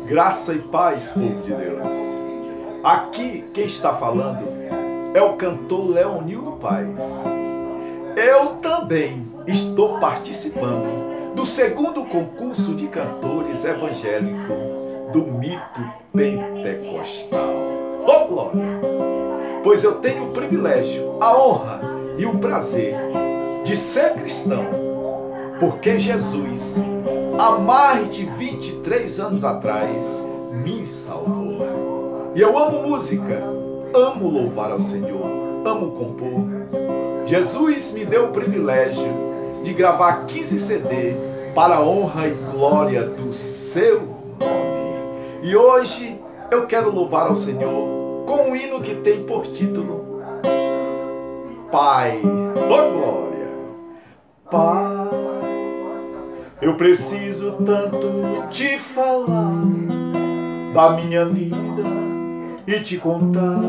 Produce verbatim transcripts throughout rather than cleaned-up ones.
Graça e paz, povo de Deus. Aqui quem está falando é o cantor Leonildo Paes. Eu também estou participando do segundo concurso de cantores evangélicos do mito pentecostal. Oh, glória! Pois eu tenho o privilégio, a honra e o prazer de ser cristão, porque Jesus, há mais de vinte e três anos atrás, me salvou. E eu amo música, amo louvar ao Senhor, amo compor. Jesus me deu o privilégio de gravar quinze C D para a honra e glória do seu nome. E hoje eu quero louvar ao Senhor com um hino que tem por título Pai, oh glória, Pai. Eu preciso tanto te falar da minha vida e te contar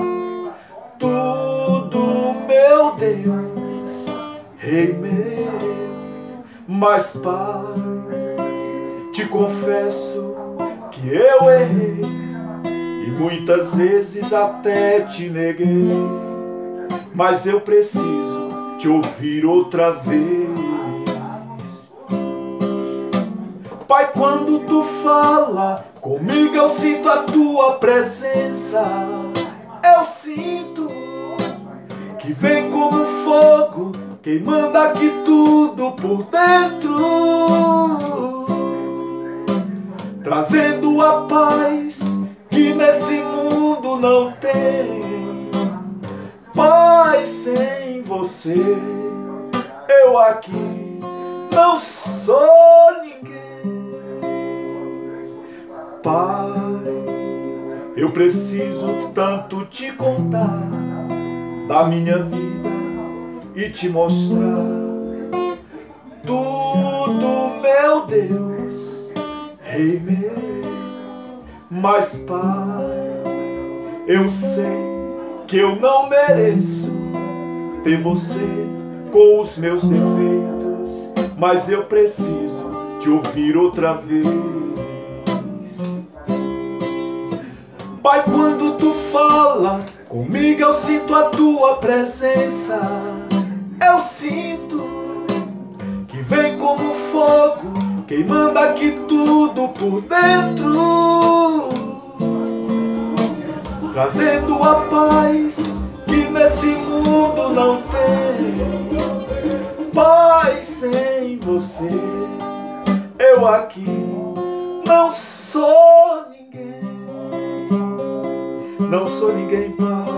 tudo, meu Deus, Rei meu. Mas, Pai, te confesso que eu errei e muitas vezes até te neguei, mas eu preciso te ouvir outra vez. Pai, quando tu fala comigo, eu sinto a tua presença. Eu sinto que vem como fogo, queimando aqui tudo por dentro, trazendo a paz que nesse mundo não tem. Pai, sem você eu aqui não sou ninguém. Pai, eu preciso tanto te contar da minha vida e te mostrar tudo, meu Deus, Rei meu. Mas, Pai, eu sei que eu não mereço ter você com os meus defeitos, mas eu preciso te ouvir outra vez. Pai, quando tu fala comigo, eu sinto a tua presença. Eu sinto que vem como fogo, queimando aqui tudo por dentro, trazendo a paz que nesse mundo não tem. Pai, sem você eu aqui não sou ninguém. Não sou ninguém, Pai.